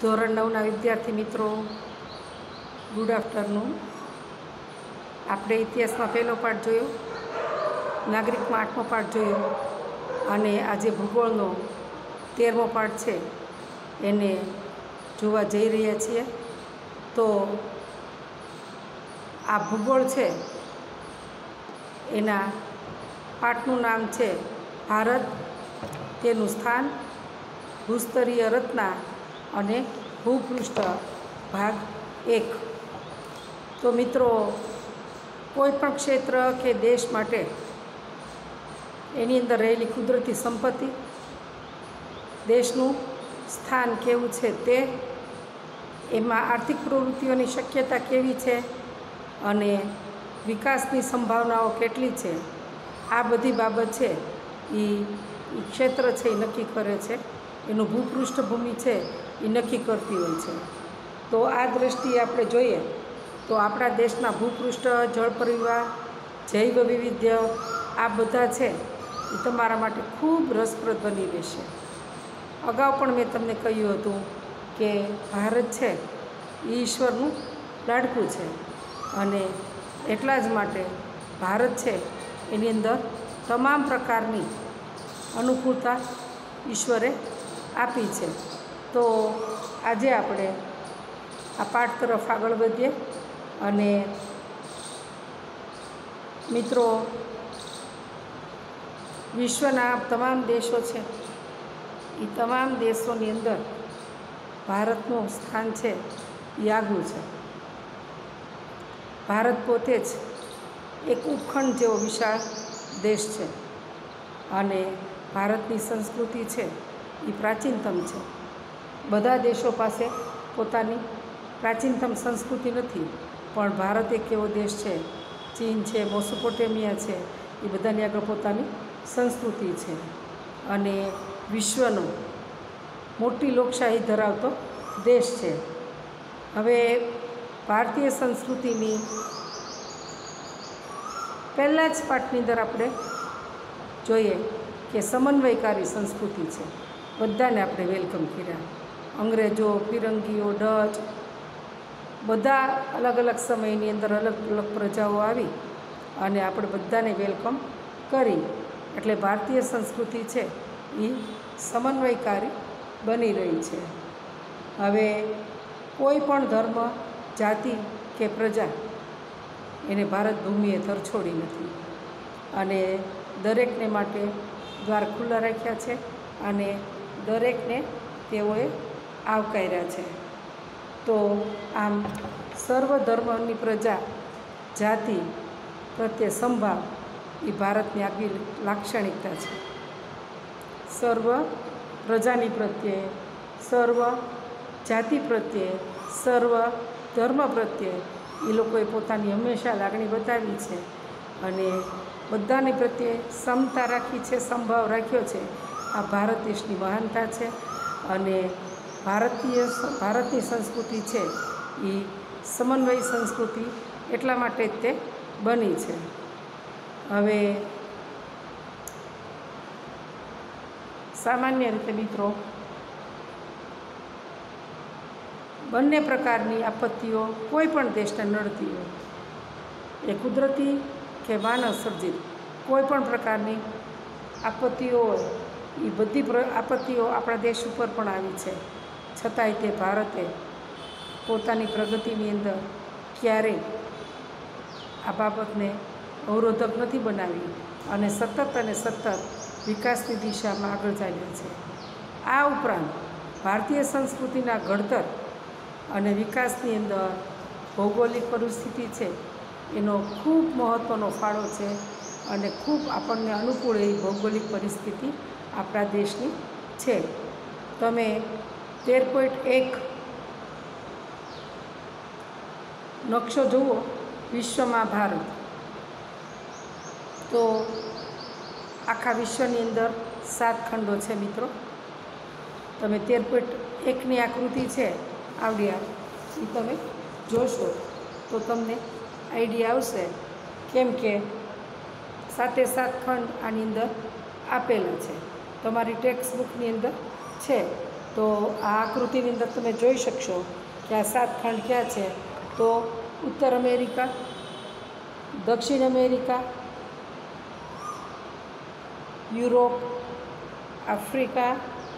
ધોરણ 9ના વિદ્યાર્થી મિત્રો, ગુડ આફ્ટરનૂન. આપણે ઇતિહાસમાં પહેલો પાઠ જોયો, નાગરિકમાં 8મો પાઠ જોયો અને આજે ભૂગોળનો 13મો પાઠ છે એને જોવા જઈ રહ્યા છીએ. તો આ ભૂગોળ છે એના પાઠનું નામ છે ભારત, તેનું સ્થાન, ભૂસ્તરીય રચના અને ભૂપૃષ્ઠ ભાગ 1. તો મિત્રો, કોઈ પણ ક્ષેત્ર કે દેશ માટે એની અંદર રહેલી કુદરતી સંપત્તિ, દેશનું સ્થાન કેવું છે તે, એમાં આર્થિક પ્રવૃત્તિઓની શક્યતા કેવી છે અને વિકાસની સંભાવનાઓ કેટલી છે, આ બધી બાબત છે એ ક્ષેત્ર છે એ નક્કી કરે છે. એનું ભૂપૃષ્ઠભૂમિ છે એ નક્કી કરતી હોય છે. તો આ દૃષ્ટિએ આપણે જોઈએ તો આપણા દેશના ભૂપૃષ્ઠ, જળ પરિવાર, જૈવ વિવિધ્ય, આ બધા છે એ તમારા માટે ખૂબ રસપ્રદ બની રહેશે. અગાઉ પણ મેં તમને કહ્યું હતું કે ભારત છે એ ઈશ્વરનું લાડકું છે અને એટલા જ માટે ભારત છે એની અંદર તમામ પ્રકારની અનુકૂળતા ઈશ્વરે આપી છે. તો આજે આપણે આ પાઠ તરફ આગળ વધીએ અને મિત્રો, વિશ્વના તમામ દેશો છે એ તમામ દેશોની અંદર ભારતનું સ્થાન છે એ આગવું છે. ભારત પોતે જ એક ઉપખંડ જેવો વિશાળ દેશ છે અને ભારતની સંસ્કૃતિ છે એ પ્રાચીનતમ છે. બધા દેશો પાસે પોતાની પ્રાચીનતમ સંસ્કૃતિ નથી, પણ ભારત એક એવો દેશ છે, ચીન છે, મેસોપોટેમિયા છે, એ બધાની આગળ પોતાની સંસ્કૃતિ છે અને વિશ્વનો મોટી લોકશાહી ધરાવતો દેશ છે. હવે ભારતીય સંસ્કૃતિની પહેલાં જ પાઠની અંદર આપણે જોઈએ કે સમન્વયકારી સંસ્કૃતિ છે. બધાને આપણે વેલકમ કર્યા. અંગ્રેજો, ફિરંગીઓ, ડચ, બધા અલગ અલગ સમયની અંદર અલગ અલગ પ્રજાઓ આવી અને આપણે બધાને વેલકમ કરી. એટલે ભારતીય સંસ્કૃતિ છે એ સમન્વયકારી બની રહી છે. હવે કોઈ પણ ધર્મ, જાતિ કે પ્રજા એને ભારત ભૂમિએ તરછોડી નથી અને દરેકને માટે દ્વાર ખુલ્લા રાખ્યા છે અને દરેકને તેઓએ આવકાર્યા છે. તો આમ સર્વ ધર્મની પ્રજા, જાતિ પ્રત્યે સંભાવ એ ભારતની આગવી લાક્ષણિકતા છે. સર્વ પ્રજાની પ્રત્યે, સર્વ જાતિ પ્રત્યે, સર્વ ધર્મ પ્રત્યે એ લોકોએ પોતાની હંમેશા લાગણી બતાવી છે અને બધાની પ્રત્યે સમતા રાખી છે, સંભાવ રાખ્યો છે. આ ભારત દેશની મહાનતા છે અને ભારતની સંસ્કૃતિ છે એ સમન્વય સંસ્કૃતિ એટલા માટે જ તે બની છે. હવે સામાન્ય રીતે મિત્રો, બંને પ્રકારની આપત્તિઓ કોઈ પણ દેશને નડતી હોય, એ કુદરતી કે માનવ સર્જિત કોઈ પણ પ્રકારની આપત્તિઓ હોય, એ બધી આપત્તિઓ આપણા દેશ ઉપર પણ આવી છે. છતાંય તે ભારતે પોતાની પ્રગતિની અંદર ક્યારેય આ બાબતને અવરોધક નથી બનાવી અને સતત વિકાસની દિશામાં આગળ ચાલ્યા છે. આ ઉપરાંત ભારતીય સંસ્કૃતિના ઘડતર અને વિકાસની અંદર ભૌગોલિક પરિસ્થિતિ છે એનો ખૂબ મહત્ત્વનો ફાળો છે અને ખૂબ આપણને અનુકૂળ એવી ભૌગોલિક પરિસ્થિતિ આપણા દેશની છે. તમે 13.1 નકશો જુઓ, વિશ્વમાં ભારત. તો આખા વિશ્વની અંદર 7 ખંડો છે મિત્રો. તમે 13.1ની આકૃતિ છે આવડિયા, એ તમે જોશો તો તમને આઈડિયા આવશે, કેમ કે 7 ખંડ આની અંદર આપેલા છે. તમારી ટેક્સ્ટ બુકની અંદર છે તો આ આકૃતિની અંદર તમે જોઈ શકશો કે આ 7 ખંડ ક્યાં છે. તો ઉત્તર અમેરિકા, દક્ષિણ America, Europe, Africa,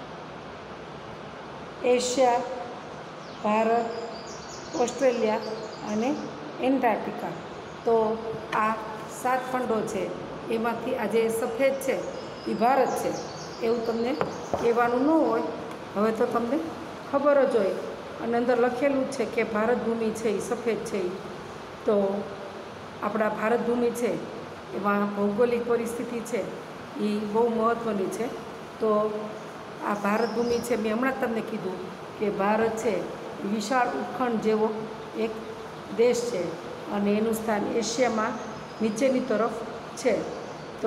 Asia, Bharat, Australia અને એન્ટાર્કટિકા. તો આ 7 ખંડો છે. એમાંથી આ જે સફેદ છે એ ભારત છે એવું તમને કહેવાનું ન હોય, હવે તો તમને ખબર જ હોય. અને અંદર લખેલું જ છે કે ભારત ભૂમિ છે એ સફેદ છે. તો આપણા ભારત ભૂમિ છે એમાં ભૌગોલિક પરિસ્થિતિ છે એ બહુ મહત્ત્વની છે. તો આ ભારત ભૂમિ છે, મેં હમણાં જ તમને કીધું કે ભારત છે એ વિશાળ ઉપખંડ જેવો એક દેશ છે અને એનું સ્થાન એશિયામાં નીચેની તરફ છે. તો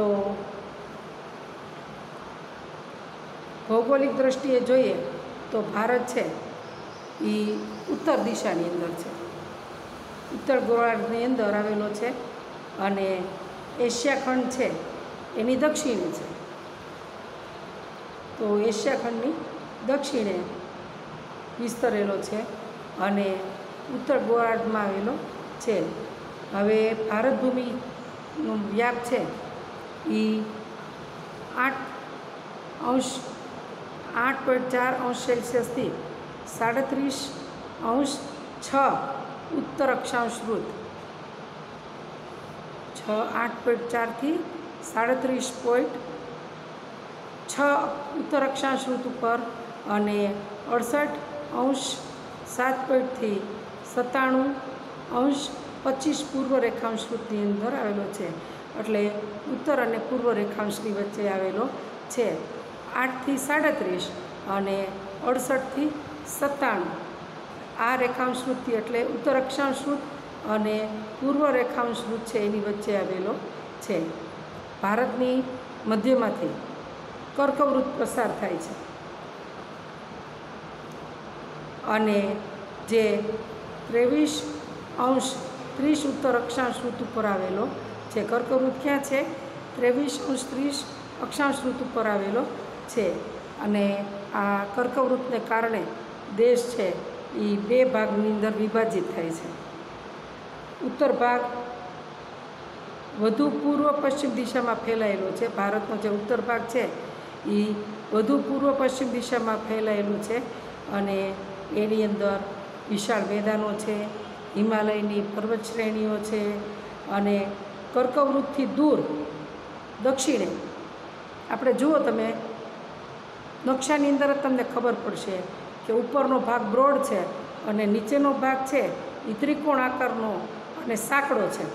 ભૌગોલિક દૃષ્ટિએ જોઈએ તો ભારત છે એ ઉત્તર દિશાની અંદર છે, ઉત્તર ગોળાર્ધની અંદર આવેલો છે અને એશિયા ખંડ છે એની દક્ષિણે છે. તો એશિયા ખંડની દક્ષિણે વિસ્તરેલો છે અને ઉત્તર ગોળાર્ધમાં આવેલો છે. હવે ભારત ભૂમિનો વ્યાપ છે એ 8.4°C 37.6 ઉત્તર અક્ષાંશ વૃત્ત, 8.4થી 37.6 ઉત્તર અક્ષાંશ વૃત્ત ઉપર અને 68.7થી 97.25 પૂર્વ રેખાંશ વૃત્તની અંદર આવેલો છે. એટલે ઉત્તર અને પૂર્વ રેખાંશની વચ્ચે આવેલો છે. 8થી 37 અને 68થી 97 આ રેખાંશ વૃત્તિ એટલે ઉત્તર અક્ષાંશ વૃત્ત અને પૂર્વ રેખાંશ વૃત્ત છે એની વચ્ચે આવેલો છે. ભારતની મધ્યમાંથી કર્કવૃત્ત પસાર થાય છે અને જે 23.30 ઉત્તર અક્ષાંશ વૃત્ત ઉપર આવેલો છે. કર્કવૃત્ત ક્યાં છે? 23.30 અક્ષાંશ વૃત્ત ઉપર આવેલો છે. અને આ કર્કવૃત્તને કારણે દેશ છે એ 2 ભાગની અંદર વિભાજિત થાય છે. ઉત્તર ભાગ વધુ પૂર્વ પશ્ચિમ દિશામાં ફેલાયેલો છે. ભારતનો જે ઉત્તર ભાગ છે એ વધુ પૂર્વ પશ્ચિમ દિશામાં ફેલાયેલું છે અને એની અંદર વિશાળ મેદાનો છે, હિમાલયની પર્વત શ્રેણીઓ છે અને કર્કવૃત્તથી દૂર દક્ષિણે આપણે જુઓ, તમે નકશાની અંદર જ તમને ખબર પડશે કે ઉપરનો ભાગ બ્રોડ છે અને નીચેનો ભાગ છે એ ત્રિકોણ આકારનો અને સાંકડો છે.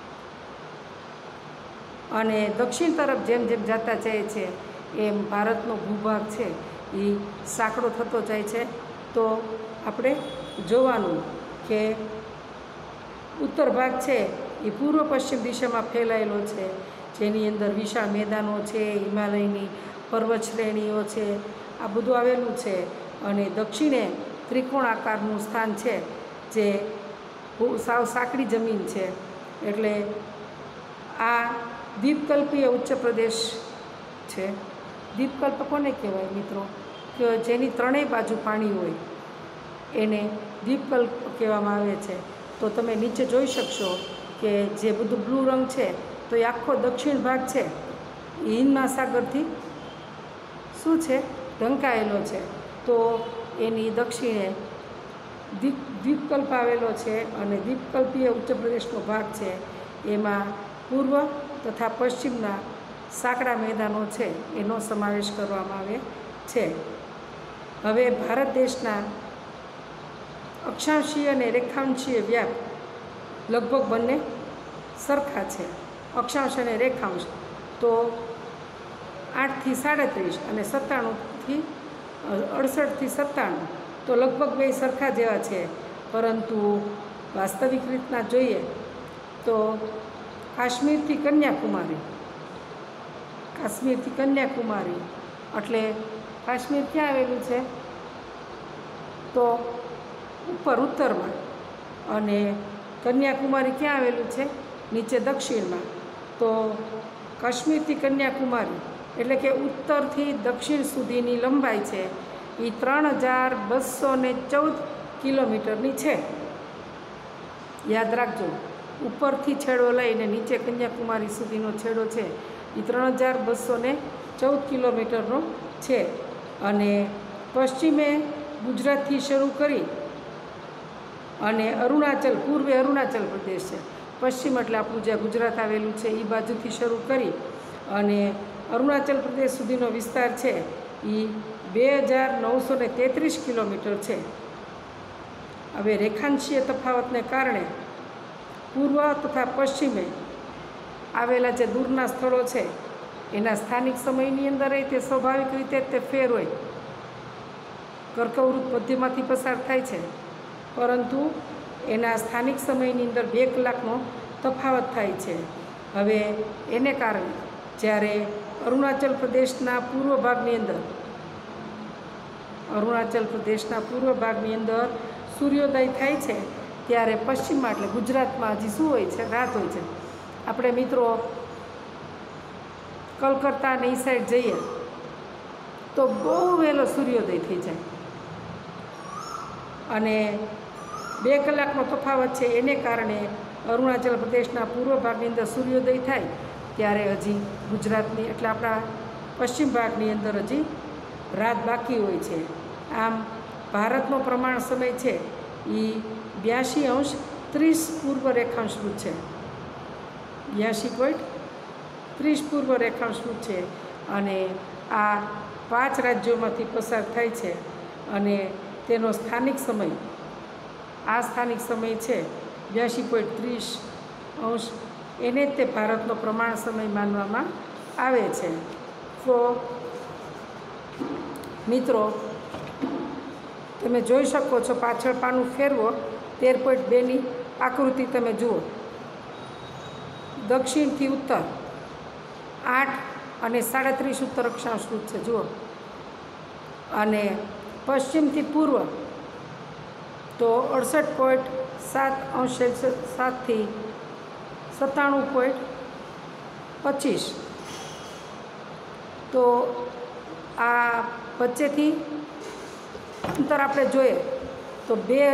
અને દક્ષિણ તરફ જેમ જેમ જતા જાય છે એમ ભારતનો ભૂભાગ છે એ સાંકડો થતો જાય છે. તો આપણે જોવાનું કે ઉત્તર ભાગ છે એ પૂર્વ પશ્ચિમ દિશામાં ફેલાયેલો છે, જેની અંદર વિશાળ મેદાનો છે, હિમાલયની પર્વત શ્રેણીઓ છે, આ બધું આવેલું છે. અને દક્ષિણે ત્રિકોણ આકારનું સ્થાન છે જે સાવ સાંકડી જમીન છે. એટલે આ દ્વીપકલ્પીય ઉચ્ચ પ્રદેશ છે. દ્વીપકલ્પ કોને કહેવાય મિત્રો? કે જેની 3 બાજુ પાણી હોય એને દ્વીપકલ્પ કહેવામાં આવે છે. તો તમે નીચે જોઈ શકશો કે જે બધું બ્લુ રંગ છે તો એ આખો દક્ષિણ ભાગ છે એ હિંદ મહાસાગરથી શું છે? ઢંકાયેલો છે. તો એની દક્ષિણે દ્વીપકલ્પ આવેલો છે અને દ્વીપકલ્પીય ઉચ્ચ પ્રદેશનો ભાગ છે એમાં પૂર્વ તથા પશ્ચિમના સાંકડા મેદાનો છે એનો સમાવેશ કરવામાં આવે છે. હવે ભારત દેશના અક્ષાંશીય અને રેખાંશીય વ્યાપ લગભગ બંને સરખા છે. અક્ષાંશ અને રેખાંશ તો 8થી 37 અને 97થી 68થી 97 તો લગભગ 2 સરખા જેવા છે. પરંતુ વાસ્તવિક રીતના જોઈએ તો કાશ્મીરથી કન્યાકુમારી એટલે કાશ્મીર ક્યાં આવેલું છે? તો ઉપર ઉત્તરમાં અને કન્યાકુમારી ક્યાં આવેલું છે? નીચે દક્ષિણમાં. તો કાશ્મીરથી કન્યાકુમારી એટલે કે ઉત્તરથી દક્ષિણ સુધીની લંબાઈ છે એ 3214 કિલોમીટરની છે. યાદ રાખજો, ઉપરથી છેડો લઈને નીચે કન્યાકુમારી સુધીનો છેડો છે એ 3214 કિલોમીટરનો છે. અને પશ્ચિમે ગુજરાતથી શરૂ કરી અને પૂર્વે અરુણાચલ પ્રદેશ છે. પશ્ચિમ એટલે આપણું જ્યાં ગુજરાત આવેલું છે એ બાજુથી શરૂ કરી અને અરુણાચલ પ્રદેશ સુધીનો વિસ્તાર છે એ 2933 કિલોમીટર છે. હવે રેખાંશીય તફાવતને કારણે પૂર્વ તથા પશ્ચિમે આવેલા જે દૂરના સ્થળો છે એના સ્થાનિક સમયની અંદર તે સ્વાભાવિક રીતે તે ફેર હોય. કર્કવૃત મધ્યમાંથી પસાર થાય છે, પરંતુ એના સ્થાનિક સમયની અંદર 2 કલાકનો તફાવત થાય છે. હવે એને કારણે જ્યારે અરુણાચલ પ્રદેશના પૂર્વ ભાગની અંદર સૂર્યોદય થાય છે ત્યારે પશ્ચિમમાં એટલે ગુજરાતમાં હજી શું હોય છે? રાત હોય છે. આપણે મિત્રો કલકત્તા ને એ સાઈડ જઈએ તો બહુ વહેલો સૂર્યોદય થઈ જાય અને 2 કલાકનો તફાવત છે. એને કારણે અરુણાચલ પ્રદેશના પૂર્વ ભાગની અંદર સૂર્યોદય થાય ત્યારે હજી ગુજરાતની એટલે આપણા પશ્ચિમ ભાગની અંદર હજી રાત બાકી હોય છે. આમ ભારતનો પ્રમાણ સમય છે એ 82°30 પૂર્વ રેખાંશૃત છે. 82.30 પૂર્વ રેખાંશૃત છે. અને આ 5 રાજ્યોમાંથી પસાર થાય છે અને તેનો સ્થાનિક સમય છે 82.30°. એને જ તે ભારતનો પ્રમાણ સમય માનવામાં આવે છે. તો મિત્રો તમે જોઈ શકો છો, પાછળ પાનું ફેરવો 13.2ની આકૃતિ તમે જુઓ. દક્ષિણથી ઉત્તર 8 અને 37 ઉત્તર અક્ષાંશૃત છે જુઓ. અને પશ્ચિમથી પૂર્વ તો 68.7°C 7થી 97.25. તો આ વચ્ચેથી અંતર આપણે જોઈએ તો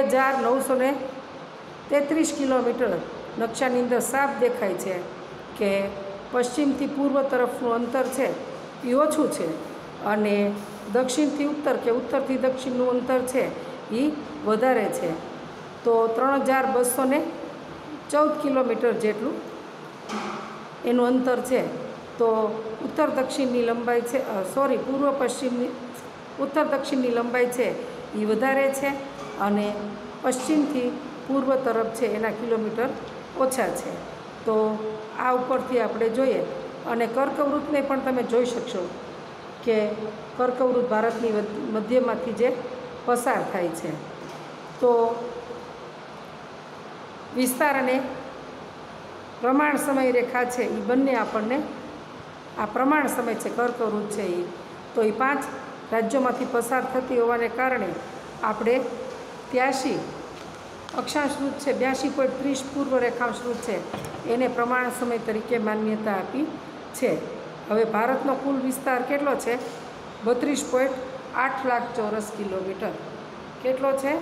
2933 કિલોમીટર નકશાની અંદર સાફ દેખાય છે કે પશ્ચિમથી પૂર્વ તરફનું અંતર છે એ ઓછું છે અને દક્ષિણથી ઉત્તર કે ઉત્તરથી દક્ષિણનું અંતર છે એ વધારે છે. તો 3214 કિલોમીટર જેટલું એનું અંતર છે. તો ઉત્તર દક્ષિણની લંબાઈ છે ઉત્તર દક્ષિણની લંબાઈ છે એ વધારે છે અને પશ્ચિમથી પૂર્વ તરફ છે એના કિલોમીટર ઓછા છે. તો આ ઉપરથી આપણે જોઈએ અને કર્કવૃતને પણ તમે જોઈ શકશો કે કર્કવૃત ભારતની મધ્યમાંથી જે પસાર થાય છે. તો વિસ્તાર અને પ્રમાણ સમય રેખા છે એ બંને આપણને આ પ્રમાણ સમય છે કર્કવૃત છે એ તો એ 5 રાજ્યોમાંથી પસાર થતી હોવાને કારણે આપણે 83 અક્ષાંશૃત છે 82.30 પૂર્વ રેખાંશૃત છે એને પ્રમાણ સમય તરીકે માન્યતા આપી છે. હવે ભારતનો કુલ વિસ્તાર કેટલો છે? 32.8 લાખ ચોરસ કિલોમીટર. કેટલો છે?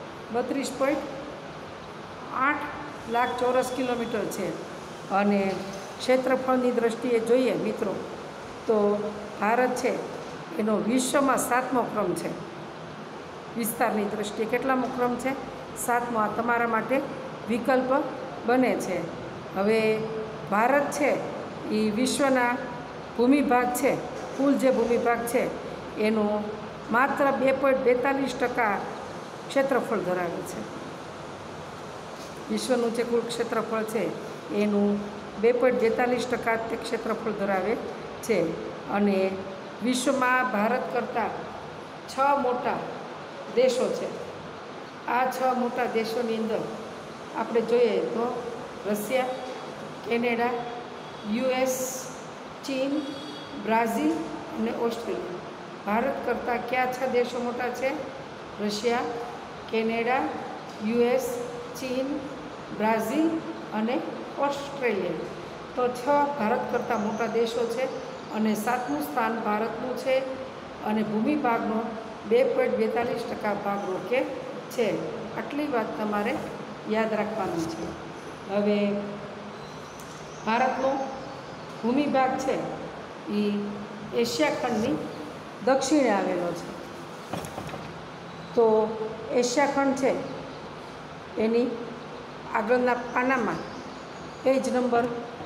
32.8 લાખ ચોરસ કિલોમીટર છે. અને ક્ષેત્રફળની દ્રષ્ટિએ જોઈએ મિત્રો તો ભારત છે એનો વિશ્વમાં 7મો ક્રમ છે. વિસ્તારની દ્રષ્ટિએ કેટલામો ક્રમ છે? 7મો. આ તમારા માટે વિકલ્પ બને છે. હવે ભારત છે એ વિશ્વના ભૂમિભાગ છે, કુલ જે ભૂમિભાગ છે એનું માત્ર 2.42% ક્ષેત્રફળ ધરાવે છે. વિશ્વનું જે કુલ ક્ષેત્રફળ છે એનું 2.42% તે ક્ષેત્રફળ ધરાવે છે. અને વિશ્વમાં ભારત કરતાં 6 મોટા દેશો છે. આ 6 મોટા દેશોની અંદર આપણે જોઈએ તો રશિયા, કેનેડા, US, ચીન, બ્રાઝિલ અને ઓસ્ટ્રેલિયા. ભારત કરતાં કયા 6 દેશો મોટા છે? રશિયા, કેનેડા, US, ચીન, બ્રાઝિલ અને ઓસ્ટ્રેલિયા. તો 6 ભારત કરતાં મોટા દેશો છે અને 7મું સ્થાન ભારતનું છે. અને ભૂમિભાગનો 2.42% ભાગ રોકે છે. આટલી વાત તમારે યાદ રાખવાની છે. હવે ભારતનો ભૂમિભાગ છે એ એશિયા ખંડની દક્ષિણે આવેલો છે. તો એશિયા ખંડ છે એની આગળના પાનામાં પેજ નંબર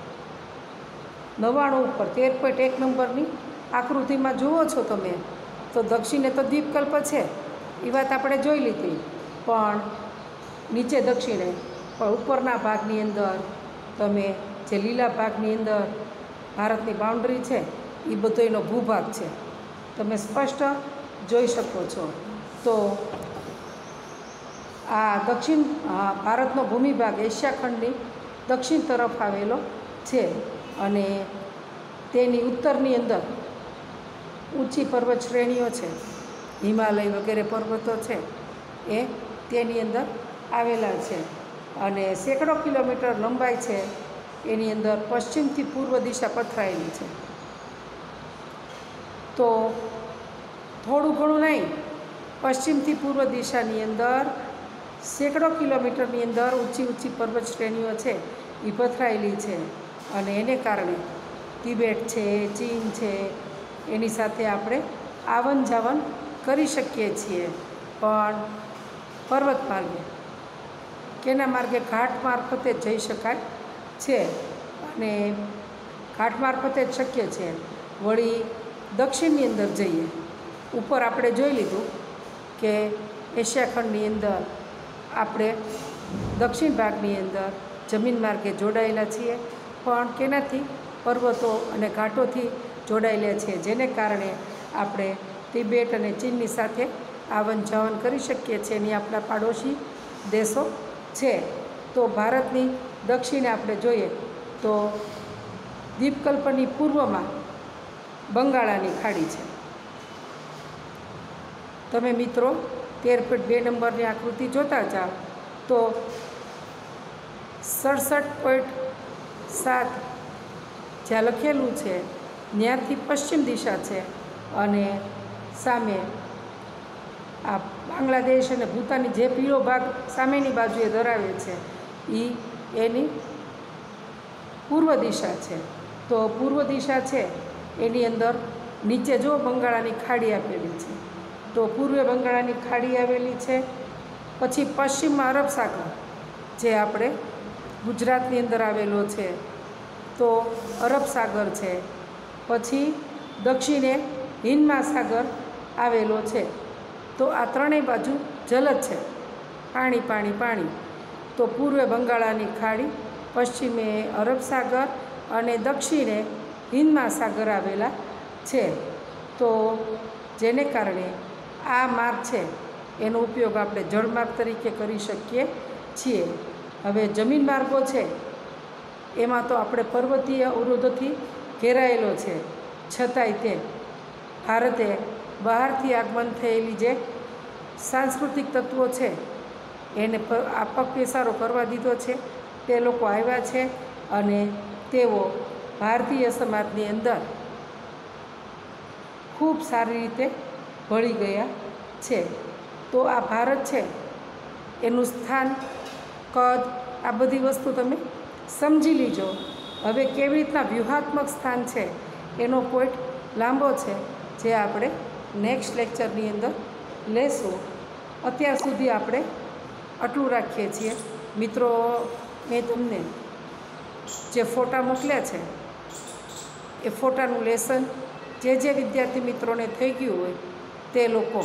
99 ઉપર 13.1 નંબરની આકૃતિમાં જુઓ છો તમે, તો દક્ષિણે તો દ્વીપકલ્પ છે એ વાત આપણે જોઈ લીધી, પણ નીચે દક્ષિણે પણ ઉપરના ભાગની અંદર તમે જે લીલા ભાગની અંદર ભારતની બાઉન્ડ્રી છે એ બધો એનો ભૂભાગ છે, તમે સ્પષ્ટ જોઈ શકો છો. તો આ ભારતનો ભૂમિભાગ એશિયા ખંડની દક્ષિણ તરફ આવેલો છે અને તેની ઉત્તરની અંદર ઊંચી પર્વત શ્રેણીઓ છે, હિમાલય વગેરે પર્વતો છે એ તેની અંદર આવેલા છે અને સેંકડો કિલોમીટર લંબાઈ છે એની અંદર પશ્ચિમથી પૂર્વ દિશા પથરાયેલી છે. તો થોડું ઘણું નહીં, પશ્ચિમથી પૂર્વ દિશાની અંદર સેંકડો કિલોમીટરની અંદર ઊંચી પર્વત શ્રેણીઓ છે એ પથરાયેલી છે અને એને કારણે તિબેટ છે, ચીન છે, એની સાથે આપણે આવન જાવન કરી શકીએ છીએ. પણ પર્વત માર્ગે કેના માર્ગે ઘાટ મારફતે જ જઈ શકાય છે અને ઘાટ મારફતે જ શક્ય છે. વળી દક્ષિણની અંદર જઈએ, ઉપર આપણે જોઈ લીધું કે એશિયા ખંડની અંદર આપણે દક્ષિણ ભાગની અંદર જમીન માર્ગે જોડાયેલા છીએ, પણ કેનાથી પર્વતો અને ઘાટોથી જોડાયેલા છીએ, જેને કારણે આપણે તિબેટ અને ચીનની સાથે આવન જાવન કરી શકીએ છીએ. એની આપણા પાડોશી દેશો છે. તો ભારતની દક્ષિણે આપણે જોઈએ તો દ્વીપકલ્પની પૂર્વમાં બંગાળાની ખાડી છે. તમે મિત્રો 13.2 નંબરની આકૃતિ જોતા જાઓ તો 67.7 જ્યાં લખેલું છે ત્યાંથી પશ્ચિમ દિશા છે અને સામે આ બાંગ્લાદેશ અને ભૂતાનની જે પીળો ભાગ સામેની બાજુએ ધરાવે છે એની પૂર્વ દિશા છે. તો પૂર્વ દિશા છે એની અંદર નીચે જો બંગાળાની ખાડી આપેલી છે, તો પૂર્વે બંગાળાની ખાડી આવેલી છે. પછી પશ્ચિમમાં અરબ સાગર જે આપણે ગુજરાતની અંદર આવેલો છે, તો અરબ સાગર છે. પછી દક્ષિણે હિન્દ મહાસાગર આવેલો છે. તો આ ત્રણેય બાજુ જલ જ છે, પાણી પાણી પાણી. તો પૂર્વે બંગાળાની ખાડી, પશ્ચિમે અરબ સાગર અને દક્ષિણે હિન્દ મહાસાગર આવેલા છે. તો જેને કારણે આ માર્ગ છે એનો ઉપયોગ આપણે જળમાર્ગ તરીકે કરી શકીએ છીએ. હવે જમીન માર્ગો છે એમાં તો આપણે પર્વતીય અવરોધોથી ઘેરાયેલો છે, છતાંય તે ભારતે બહારથી આગમન થયેલી જે સાંસ્કૃતિક તત્વો છે એને આ પગપેસારો કરવા દીધો છે. તે લોકો આવ્યા છે અને તેઓ ભારતીય સમાજની અંદર ખૂબ સારી રીતે ભળી ગયા છે. તો આ ભારત છે એનું સ્થાન, કદ, આ બધી વસ્તુ તમે સમજી લીજો. હવે કેવી રીતના વ્યૂહાત્મક સ્થાન છે એનો પોઈન્ટ લાંબો છે, જે આપણે નેક્સ્ટ લેક્ચરની અંદર લેશું. અત્યાર સુધી આપણે આટલું રાખીએ છીએ. મિત્રો, મેં તમને જે ફોટા મોકલ્યા છે એ ફોટાનું લેસન જે વિદ્યાર્થી મિત્રોને થઈ ગયું હોય તે લોકો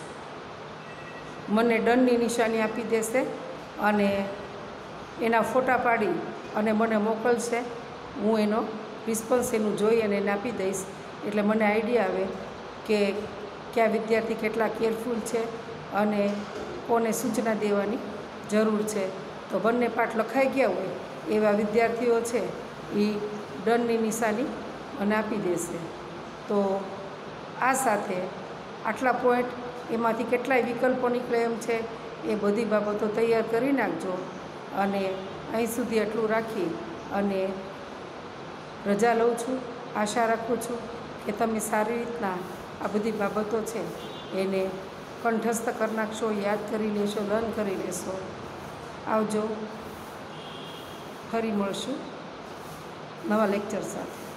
મને ડનની નિશાની આપી દેશે અને એના ફોટા પાડી અને મને મોકલશે. હું એનો રિસ્પોન્સ એનું જોઈ અને એને આપી દઈશ, એટલે મને આઈડિયા આવે કે કયા વિદ્યાર્થી કેટલા કેરફુલ છે અને કોને સૂચના દેવાની જરૂર છે. તો બંને પાઠ લખાઈ ગયા હોય એવા વિદ્યાર્થીઓ છે એ ડનની નિશાની મને આપી દેશે. તો આ સાથે આટલા પોઈન્ટ, એમાંથી કેટલાય વિકલ્પો નીકળે એમ છે એ બધી બાબતો તૈયાર કરી નાખજો. અને અહીં સુધી આટલું રાખી અને રજા લઉં છું. આશા રાખું છું કે તમે સારી રીતના આ બધી બાબતો છે એને કંઠસ્થ કરી નાખશો, યાદ કરી લેશો, લર્ન કરી લેશો. આવજો, ફરી મળશું નવા લેક્ચર સાથે.